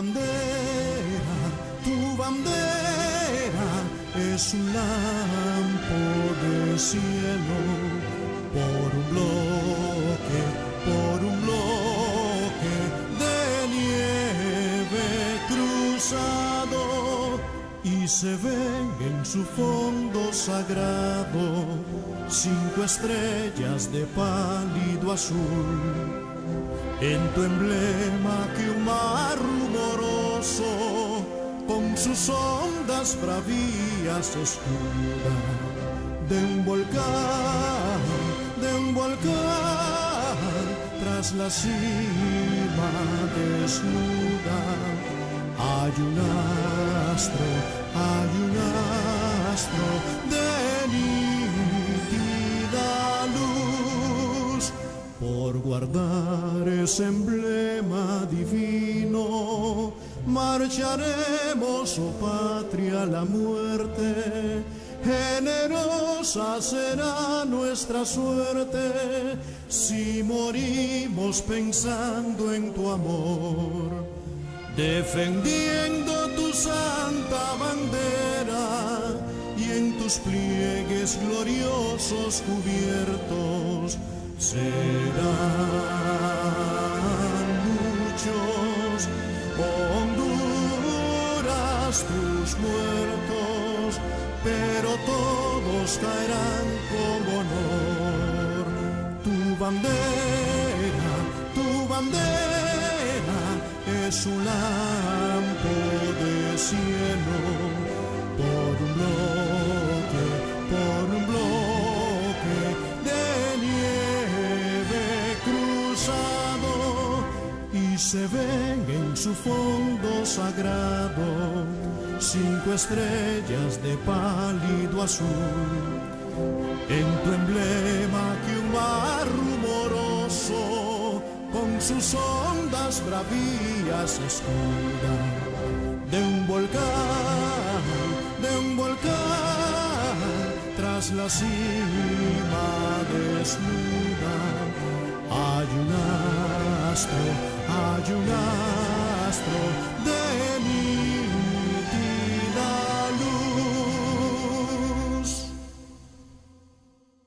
bandera es un lampo de cielo, por un bloque de nieve cruzado, y se ven en su fondo sagrado 5 estrellas de pálido azul. En tu emblema que un mar rumoroso con sus ondas bravías escuda, de un volcán tras la cima desnuda. Hay un astro de nítida luz. Por guardar ese emblema divino, marcharemos, oh patria, a la muerte. Generosa será nuestra suerte si morimos pensando en tu amor, defendiendo tu santa bandera, y en tus pliegues gloriosos cubiertos serán muchos, Honduras, tus muertos, pero todos caerán con honor. Tu bandera es un lampo de cielo, por un bloque de nieve cruzado, y se ven en su fondo sagrado 5 estrellas de pálido azul. En tu emblema que un mar rumoroso con sus ondas bravías escuda, de un volcán tras la cima desnuda. Hay un astro de